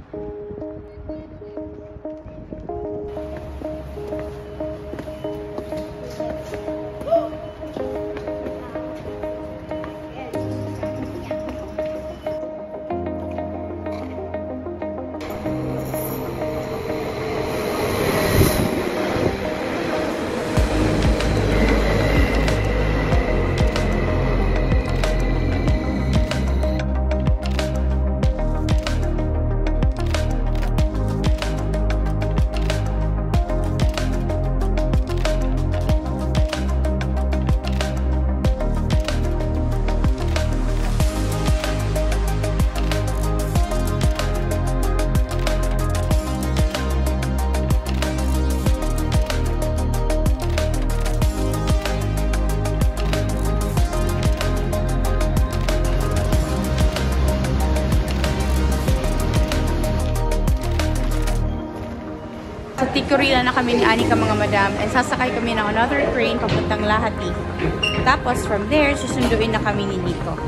Sa Tikurila na kami ni Anika mga madam, and sasakay kami ng another train papuntang Lahati. Tapos from there, susunduin na kami ni Nico.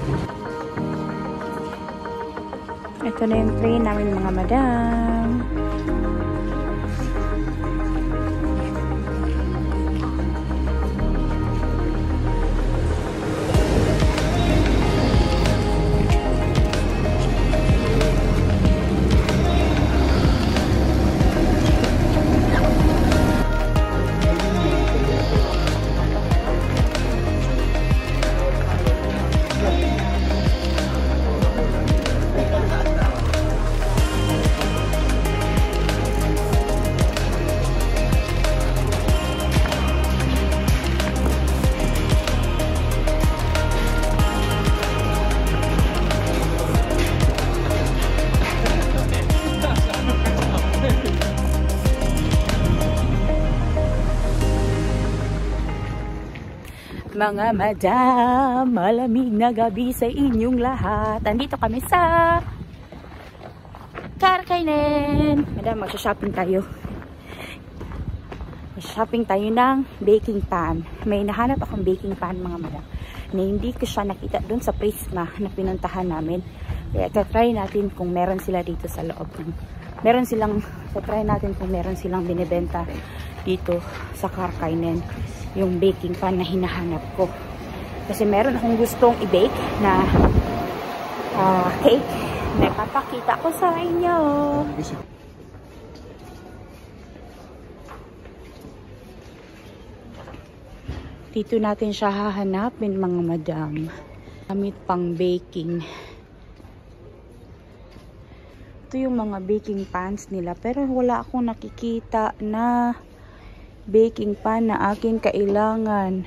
Ito na yung train namin mga madam. Mga madam, malamig na gabi sa inyong lahat. Andito kami sa Karkainen. Madam, magsha-shopping tayo. Magsha-shopping tayo ng baking pan. May nahanap akong baking pan mga madam na hindi ko siya nakita dun sa Prisma na pinuntahan namin. Kaya try natin kung meron sila dito sa loob. Try natin kung meron silang binibenta dito sa Karkainen. Yung baking pan na hinahanap ko. Kasi meron akong gustong i-bake na cake na ipapakita ko sa inyo. Dito natin siya hahanapin mga madam. Gamit pang baking. Ito yung mga baking pans nila. Pero wala akong nakikita na baking pan na aking kailangan.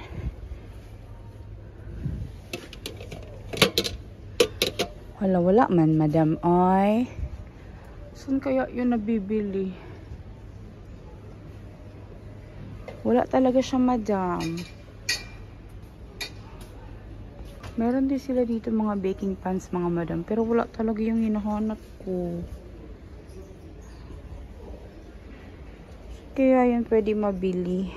Wala man madam ay. Saan kaya yun nabibili? Wala talaga siya madam. Meron din sila dito mga baking pans mga madam, pero wala talaga yung hinahanap ko. Kaya yan pwede mabili.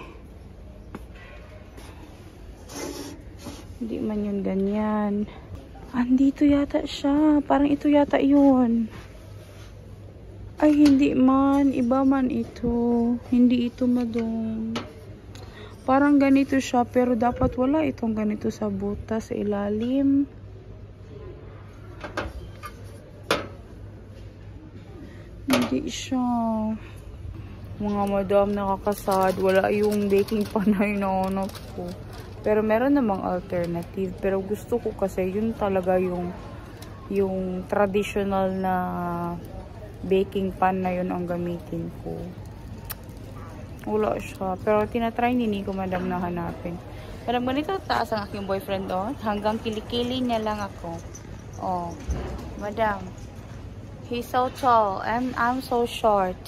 Hindi man yun ganyan. Andito yata siya. Parang ito yata yun. Ay, hindi man. Iba man ito. Hindi ito madam. Parang ganito siya. Pero dapat wala itong ganito sa butas sa ilalim. Hindi siya. Mga madam, nakakasad. Wala yung baking pan na hinahanap ko. Pero meron namang alternative. Pero gusto ko kasi yun talaga yung traditional na baking pan na yun ang gamitin ko. Wala siya. Pero tinatry ni Nico madam na hanapin. Madam, ganito taas ang aking boyfriend doon. Hanggang kilikili niya lang ako. Oh, madam. He's so tall and I'm so short.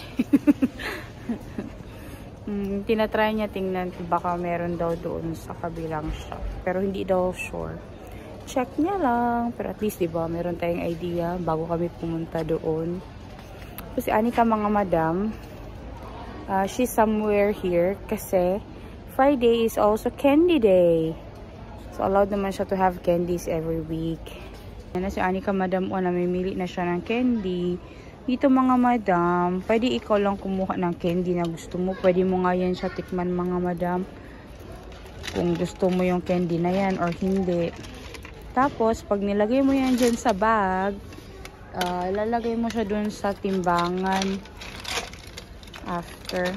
Tinatry niya tingnan baka meron daw doon sa kabilang shop. Pero hindi daw sure. Check niya lang. Pero at least diba meron tayong idea bago kami pumunta doon. Kasi Anika mga madam, she's somewhere here kasi Friday is also candy day. So allowed naman siya to have candies every week. Yan na si Anika madam o namimili na siya ng candy. Dito mga madam, pwede ikaw lang kumuha ng candy na gusto mo. Pwede mo nga yan siya tikman mga madam. Kung gusto mo yung candy na yan or hindi. Tapos, pag nilagay mo yan dyan sa bag, lalagay mo siya dun sa timbangan. After.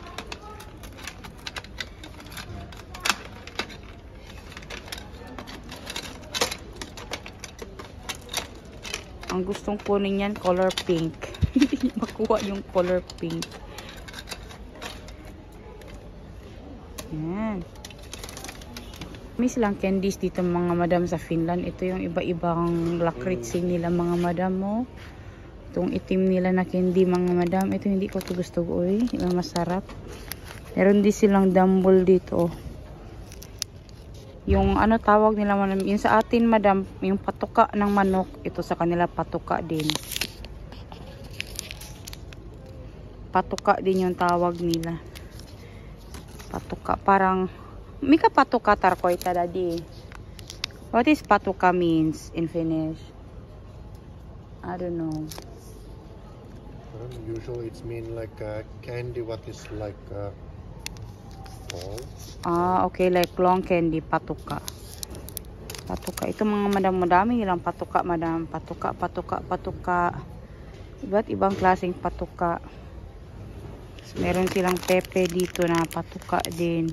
Ang gustong kunin yan, color pink. Hindi makuha yung color pink. Yan. May silang candies dito mga madam sa Finland. Ito yung iba-ibang lakritsi nila mga madam mo. Itong itim nila na candy mga madam. Ito hindi ko ito gusto. Uy, masarap. Meron din silang dumble dito. Yung ano tawag nila madam, yung sa atin madam, yung patuka ng manok, ito sa kanila patuka din. Patuka din yung tawag nila. Patuka, parang, mika patuka tarkoy daddy. What is patuka means in Finnish? I don't know. Usually it's mean like candy what is like ball. Okay, like long candy, patuka. Patuka. Ito mga madam, madami nilang patuka, madam. Patuka, patuka, patuka. Iba't ibang klaseng patuka. Meron silang pepe dito na patuka din.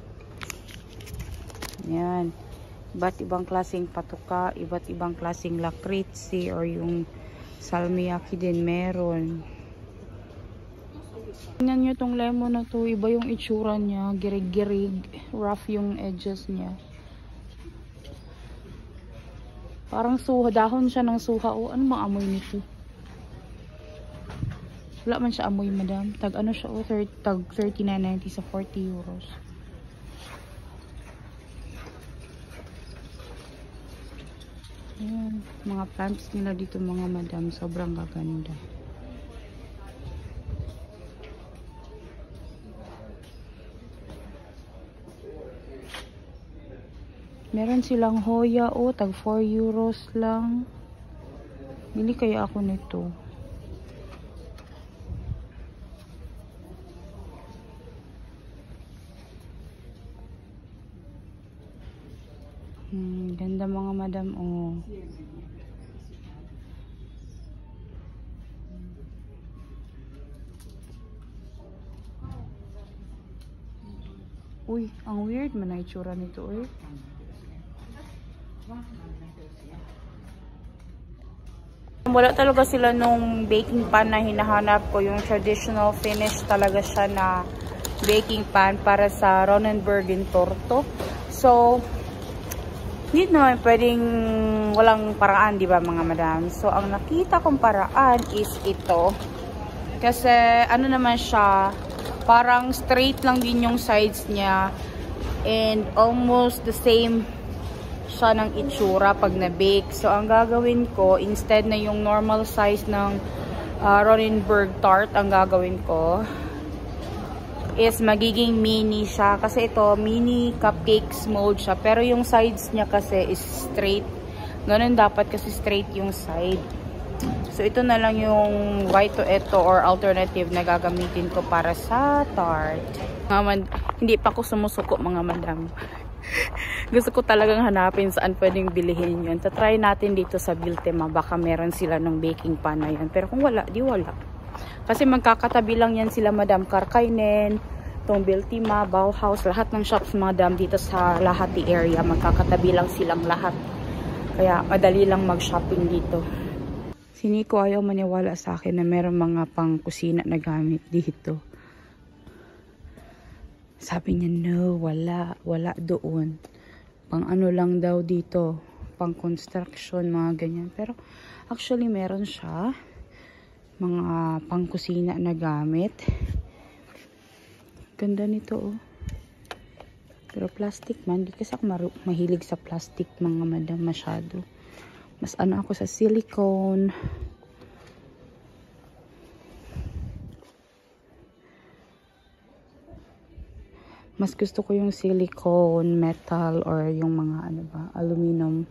Yan. Iba't ibang klaseng patuka, iba't ibang klaseng lakritsi or yung salmiakki din meron. Tingnan nyo tong lemon na to. Iba yung itsura niya. Girig-girig. Rough yung edges niya. Parang suha. Dahon siya ng suha. O, ano bang amoy nito? Wala man siya amoy, madam. Tag ano siya? O, tag 39.90 sa 40 euros. Ayan. Mga plants nila dito mga madam. Sobrang gaganda. Meron silang hoya, tag 4 euros lang. Bili kaya ako nito. Ganda mga madam, Uy, ang weird man na itsura nito, Wala talaga sila nung baking pan na hinahanap ko. Yung traditional Finnish talaga siya na baking pan para sa Ronenbergen torto. So, hindi naman pwedeng walang paraan, di ba mga madam? So, ang nakita kong paraan is ito. Kasi, ano naman siya, parang straight lang din yung sides niya. And almost the same siya ng itsura pag na-bake. So, ang gagawin ko, instead na yung normal size ng Ronenberg tart, ang gagawin ko is magiging mini siya. Kasi ito, mini cupcakes mold siya. Pero yung sides niya kasi is straight. Ganun dapat kasi straight yung side. So, ito na lang yung white to ito or alternative na gagamitin ko para sa tart. Hindi pa ako sumusuko mga madam. Gusto ko talagang hanapin saan pwedeng bilihin yun. Tatry natin dito sa Biltema. Baka meron sila ng baking pan na yun. Pero kung wala, di wala. Kasi magkakatabi lang yan sila Madam Karkainen, tong Biltema, Bauhaus, lahat ng shops madam dito sa Lahti area. Magkakatabi lang silang lahat. Kaya madali lang mag-shopping dito. Si Nico ayaw maniwala sa akin na meron mga pang kusina na gamit dito. Sabi niya, no, wala doon. Pang ano lang daw dito, pang construction, mga ganyan. Pero actually meron siya. Mga pangkusina na gamit. Ganda nito, Pero plastic man. Di kasi ako mahilig sa plastic mga madam masyado. Mas ano ako sa silicone. Mas gusto ko yung silicone, metal, or yung mga ano ba, aluminum.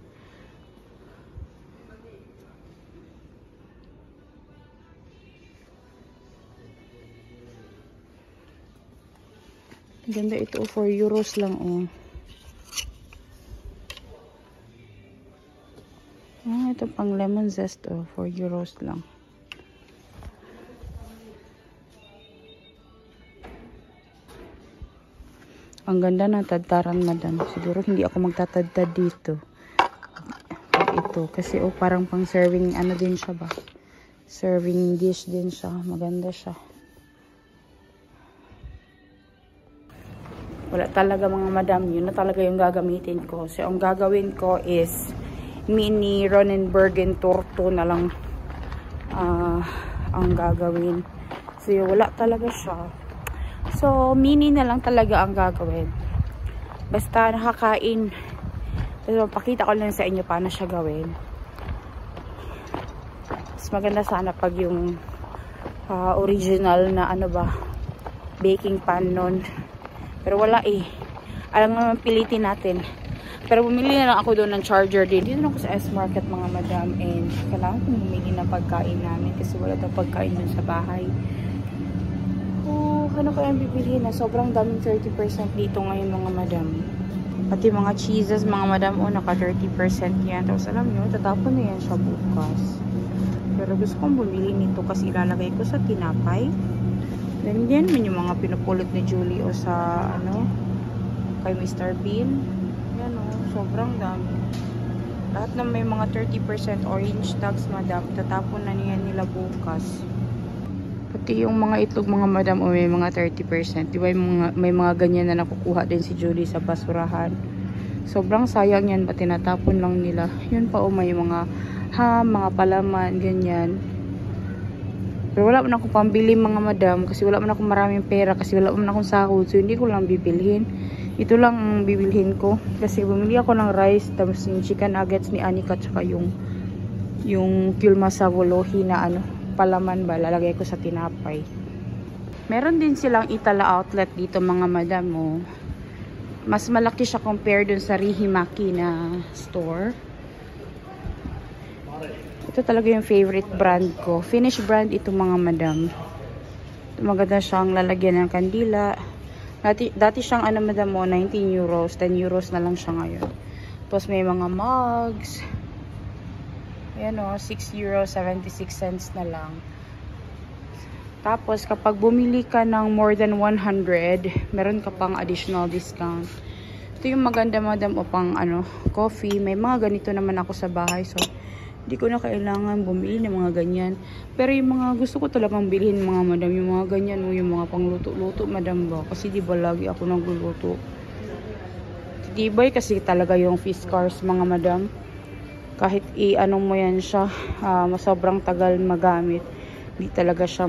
Ganda ito, 4 euros lang, oh. Ito pang lemon zest, oh. 4 euros lang. Ang ganda ng tadtaran, madam. Siguro hindi ako magtatadtad dito. Ito. Kasi, oh, parang pang serving, ano din siya ba? Serving dish din siya. Maganda siya. Wala talaga mga madam. Yun na talaga yung gagamitin ko. So, ang gagawin ko is mini Ronenbergen Torto na lang ang gagawin. So, wala talaga siya. So, mini na lang talaga ang gagawin. Basta nakakain. So, pakita ko lang sa inyo paano siya gawin. Mas maganda sana pag yung original na ano ba, baking pan nun. Pero wala eh. Alam naman pilitin natin. Pero bumili na lang ako doon ng charger din. Dito na ako sa S-Market mga madam. And kailangan kong bumili ng pagkain namin. Kasi wala daw pagkain dun sa bahay. Oh, ano kaya bibilihin na? Sobrang daming 30% dito ngayon mga madam. Pati mga cheeses mga madam. Oh, naka 30% yan. Tapos alam nyo, tatapon na yan siya bukas. Pero gusto kong bumili nito kasi ilalagay ko sa tinapay. Then din yung mga pinupulot ni Julie o sa ano kay Mr. Bean. Yan o, sobrang dami. Lahat na may mga 30% orange tags madam, tatapon na niya nila bukas. Pati yung mga itlog mga madam o may mga 30%. Diba may mga ganyan na nakukuha din si Julie sa basurahan. Sobrang sayang yan, ba't tinatapon lang nila. Yun pa o may mga ham, mga palaman, ganyan. Pero wala man akong pambili mga madam kasi wala man akong maraming pera kasi wala man akong sahod. So hindi ko lang bibilhin. Ito lang ang bibilhin ko. Kasi bumili ako ng rice tapos yung chicken nuggets ni Anika tsaka yung Kilma Savolohi na ano, palaman ba. Lalagay ko sa tinapay. Meron din silang Itala outlet dito mga madam. Oh. Mas malaki siya compare dun sa Rihimaki na store. Ito talaga yung favorite brand ko. Finnish brand ito mga madam. Maganda siyang lalagyan ng kandila. Dati siyang ano madam mo, 19 euros. 10 euros na lang siya ngayon. Tapos may mga mugs. Ayan o, 6 euros 76 cents na lang. Tapos kapag bumili ka ng more than 100, meron ka pang additional discount. Ito yung maganda madam o pang ano, coffee. May mga ganito naman ako sa bahay. So, hindi ko na kailangan bumili ng mga ganyan. Pero yung mga gusto ko talagang bilhin mga madam, yung mga ganyan o yung mga pangluto-luto madam ba. Kasi di ba lagi ako nagluluto. Titibay kasi talaga yung fish cars mga madam. Kahit i-ano mo yan siya, sobrang tagal magamit. Di talaga siya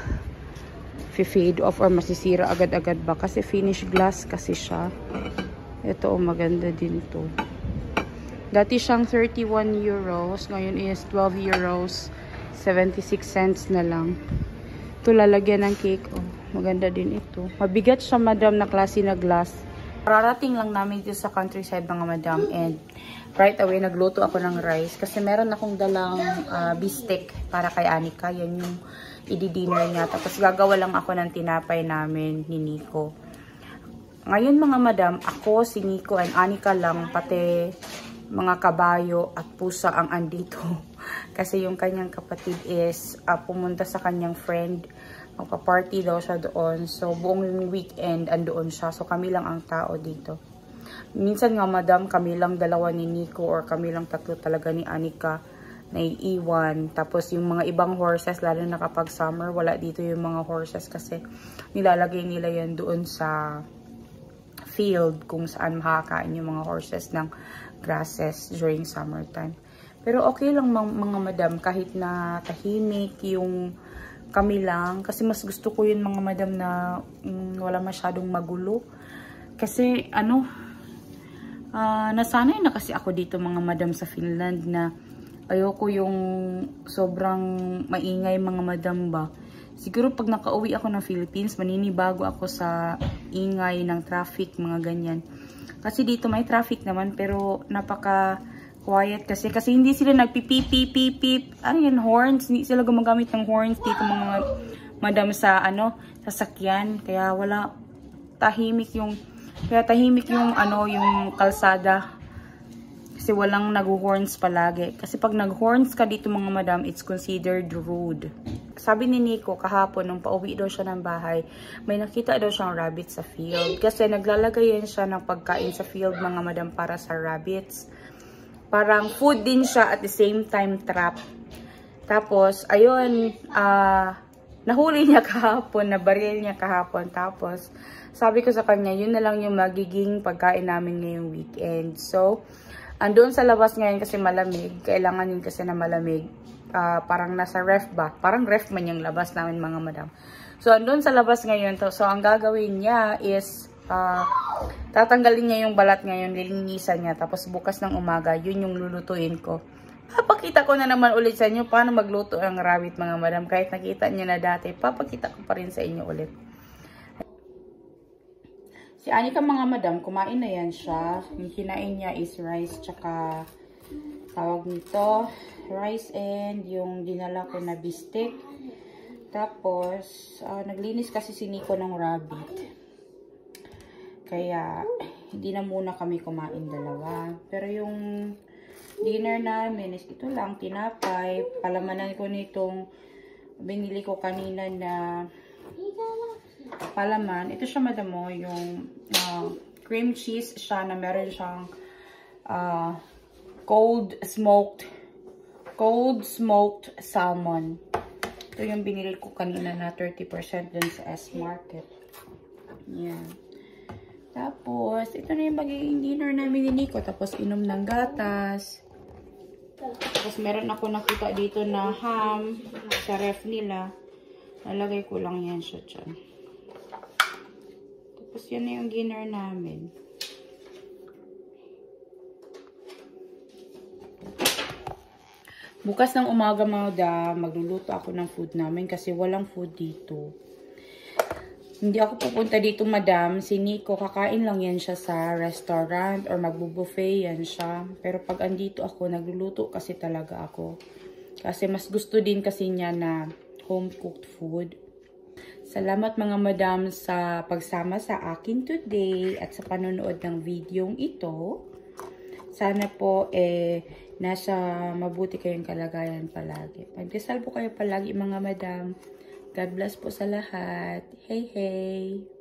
mag-fade off or masisira agad-agad ba. Kasi finish glass kasi siya. Ito o maganda din to. Dati siyang 31 euros. Ngayon is 12 euros. 76 cents na lang. Ito lalagyan ng cake. Oh, maganda din ito. Mabigat siya madam na klase na glass. Pararating lang namin dito sa countryside mga madam. And right away nagluto ako ng rice. Kasi meron akong dalang bistek para kay Anika. Yan yung i-dinner niya. Tapos gagawa lang ako ng tinapay namin ni Nico. Ngayon mga madam, ako, si Nico and Anika lang. Pati mga kabayo at pusa ang andito. Kasi yung kanyang kapatid is pumunta sa kanyang friend. Magpa-party daw siya doon. So, buong weekend andoon siya. So, kami lang ang tao dito. Minsan nga, madam, kami lang dalawa ni Nico or kami lang tatlo talaga ni Anika na iiwan. Tapos, yung mga ibang horses, lalo na kapag summer, wala dito yung mga horses kasi nilalagay nila yan doon sa field kung saan makakain yung mga horses ng grasses during summertime. Pero okay lang mga madam kahit na tahimik yung kami lang. Kasi mas gusto ko yun mga madam na wala masyadong magulo. Kasi ano, nasanay na kasi ako dito mga madam sa Finland na ayoko yung sobrang maingay mga madam ba. Siguro pag nakauwi ako ng Philippines, maninibago ako sa ingay ng traffic, mga ganyan. Kasi dito may traffic naman, pero napaka-quiet kasi. Kasi hindi sila nagpipipipipip. Ano yan, horns? Hindi sila gumagamit ng horns dito mga madam sa, ano, sasakyan. Kaya wala, tahimik yung yung kalsada. Kasi walang nag-horns palagi. Kasi pag nag-horns ka dito mga madam, it's considered rude. Sabi ni Nico kahapon, nung pauwi daw siya ng bahay, may nakita daw siyang rabbit sa field. Kasi naglalagay yan siya ng pagkain sa field mga madam para sa rabbits. Parang food din siya at the same time trap. Tapos, ayun, nahuli niya kahapon, nabaril niya kahapon. Tapos, sabi ko sa kanya, yun na lang yung magiging pagkain namin ngayong weekend. So, andun sa labas ngayon kasi malamig. Kailangan yun kasi na malamig. Parang nasa ref ba? Parang ref man yung labas namin mga madam. So, andun sa labas ngayon. So, ang gagawin niya is, tatanggalin niya yung balat ngayon, lilinisan niya. Tapos, bukas ng umaga, yun yung lulutuin ko. Papakita ko na naman ulit sa inyo paano magluto ang rabbit mga madam. Kahit nakita niyo na dati, papakita ko pa rin sa inyo ulit. Si Anika mga madam, kumain na yan siya. Yung kinain niya is rice tsaka tawag nito, rice and yung dinala ko na bistek. Tapos, naglinis kasi si Nico ng rabbit. Kaya, hindi na muna kami kumain dalawa. Pero yung dinner namin is ito lang, tinapay. Palamanan ko nitong binili ko kanina na palaman. Ito siya madam mo, yung cream cheese siya na meron siyang cold smoked salmon. Ito yung binili ko kanina na 30% dun sa S-Market. Yan. Tapos, ito na yung magiging dinner namin ni Nico. Tapos, inom ng gatas. Tapos, meron ako nakita dito na ham sa ref nila. Nalagay ko lang yan siya dyan. Tapos, yan na yung dinner namin. Bukas ng umaga mga magluluto ako ng food namin kasi walang food dito. Hindi ako pupunta dito madam. Si Nico, kakain lang yan siya sa restaurant or magbubuffet yan siya. Pero pag andito ako, nagluluto kasi talaga ako. Kasi mas gusto din kasi niya na home cooked food. Salamat mga madam sa pagsama sa akin today at sa panonood ng videong ito. Sana po nasa mabuti kayong kalagayan palagi. Magdasal po kayo palagi mga madam. God bless po sa lahat. Hey, hey!